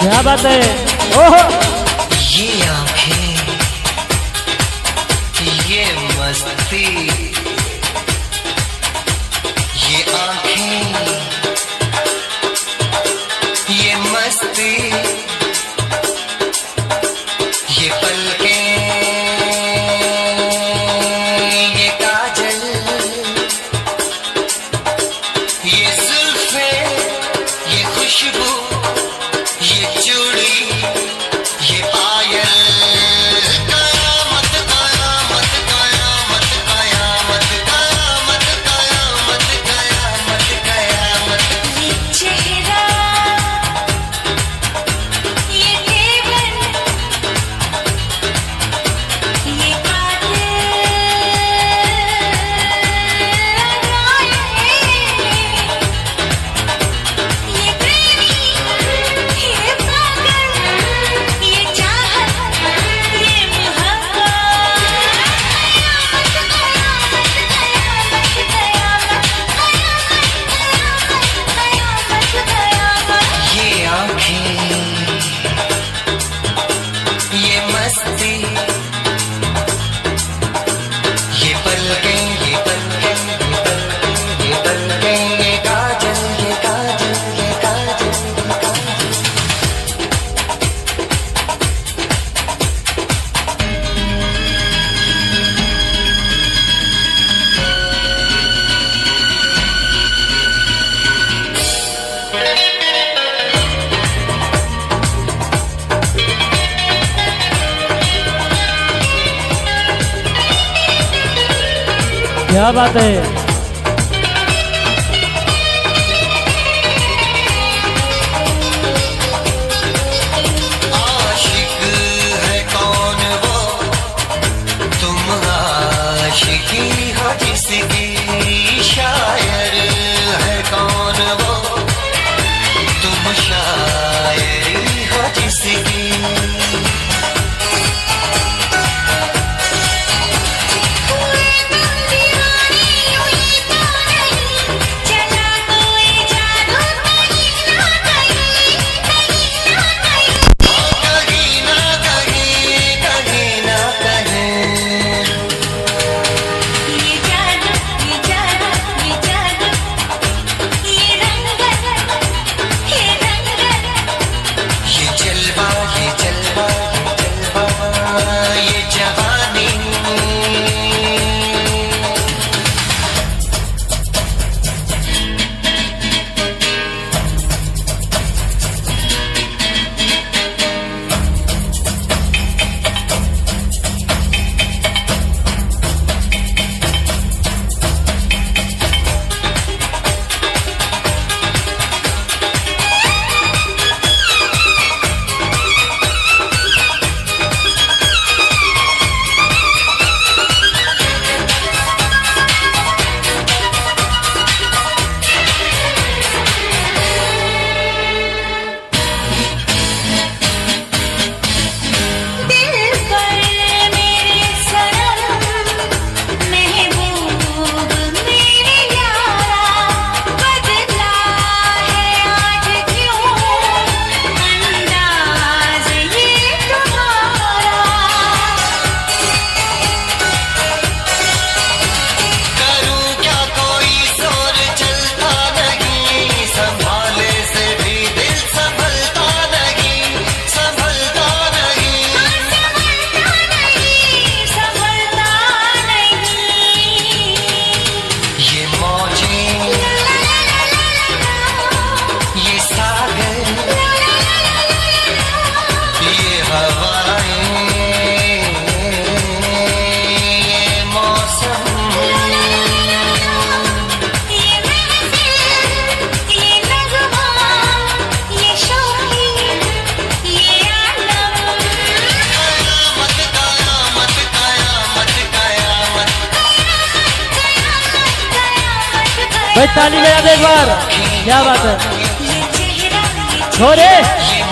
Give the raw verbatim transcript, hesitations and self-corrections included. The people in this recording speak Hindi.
क्या बात है। ओहो ये आंखें, ये मस्ती, ये आंखें, ये मस्ती, ये पलकें, ये काजल, ये जुल्फें, ये खुशबू, ये चूड़ी, ये पायल, कयामत कयामत कयामत कयामत कयामत कयामत कयामत कयामत। ये चेहरा, ये तेवर, ये कातिल, ये प्रेमी, ये पागल, ये चाहत, ये मोहब्बत, ये आंखें, ये मस्ती, ये पलकें, ये पलकें, ये पलकें, ये काजल, ये काजल, ये काजल, ये काजल। क्या बात है। आशिक है कौन वो, तुम आशिकी हो जिसकी, शायर है कौन वो, तुम शायरी हो जिसकी। कहीं ना कहीं, कहीं ना कहीं, ये जादू, ये जादू, ये जादू, ये रंगत, ये रंगत, ये जलवा, ये जलवा, ये जलवा, ये जवानी। दिल पर मेरे सनम, महबूब मेरे यारा, बदला है आज क्यों अंदाज़ ये तुम्हारा। करूं क्या कोई जोर चलता नहीं, संभाले से भी दिल संभलता नहीं, संभलता नहीं। संभलता नहीं, ये मौजें, ये सागर, ये हवाएं, ये मौसम, ये महफिल, ये नगमा, ये शौकी, ये आलम, कयामत कयामत कयामत कयामत। भाई ताली बजा दे एक बार। क्या बात है ये चेहरा, ये छोरे। ये